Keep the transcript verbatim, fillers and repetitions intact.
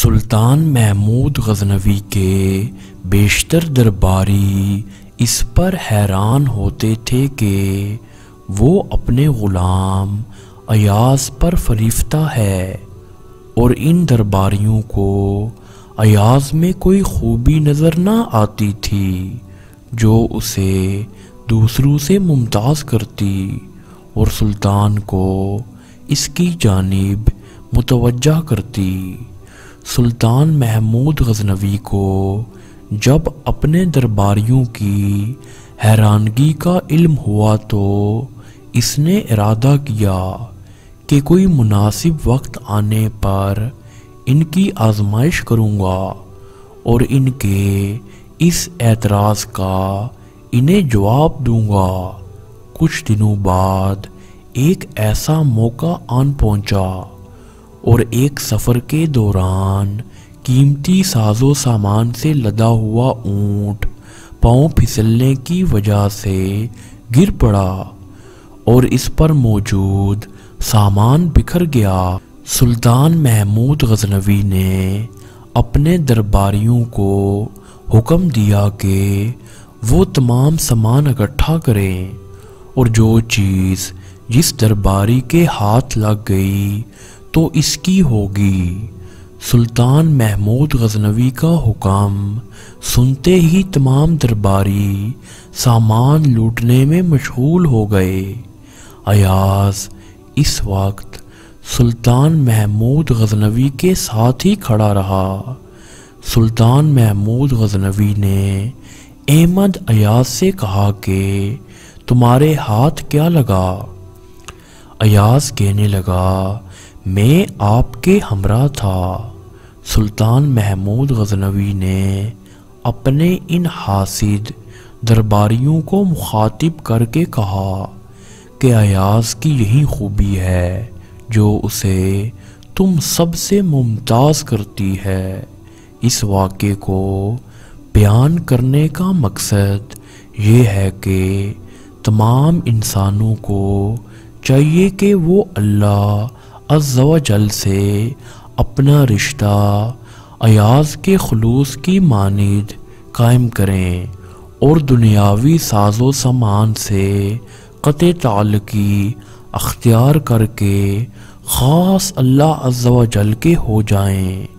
सुल्तान महमूद गजनवी के बेशतर दरबारी इस पर हैरान होते थे कि वो अपने ग़ुलाम अयाज पर फरीफ्ता है और इन दरबारियों को अयाज में कोई खूबी नज़र ना आती थी जो उसे दूसरों से मुमताज़ करती और सुल्तान को इसकी जानिब मुतवज्जा करती। सुल्तान महमूद गजनवी को जब अपने दरबारियों की हैरानगी का इल्म हुआ तो इसने इरादा किया कि कोई मुनासिब वक्त आने पर इनकी आजमाइश करूँगा और इनके इस एतराज़ का इन्हें जवाब दूंगा। कुछ दिनों बाद एक ऐसा मौका आन पहुंचा और एक सफ़र के दौरान कीमती साजो सामान से लदा हुआ ऊंट पाँव फिसलने की वजह से गिर पड़ा और इस पर मौजूद सामान बिखर गया। सुल्तान महमूद गजनवी ने अपने दरबारियों को हुक्म दिया कि वो तमाम सामान इकट्ठा करें और जो चीज़ जिस दरबारी के हाथ लग गई तो इसकी होगी। सुल्तान महमूद गजनवी का हुक्म सुनते ही तमाम दरबारी सामान लूटने में मशगूल हो गए। अयाज इस वक्त सुल्तान महमूद गजनवी के साथ ही खड़ा रहा। सुल्तान महमूद गजनवी ने अहमद अयाज से कहा कि तुम्हारे हाथ क्या लगा? अयाज कहने लगा, मैं आपके हमरा था। सुल्तान महमूद गजनवी ने अपने इन हासिद दरबारियों को मुखातिब करके कहा कि अयाज की यही खूबी है जो उसे तुम सबसे मुमताज़ करती है। इस वाक़े को बयान करने का मकसद ये है कि तमाम इंसानों को चाहिए कि वो अल्लाह अज़्ज़ा व जल से अपना रिश्ता अयाज के खुलूस की मानिद कायम करें और दुनियावी साजो सामान से क़त्ए ताल्लुकी अख्तियार करके ख़ास अल्लाह अज़्ज़ा व जल के हो जाएं।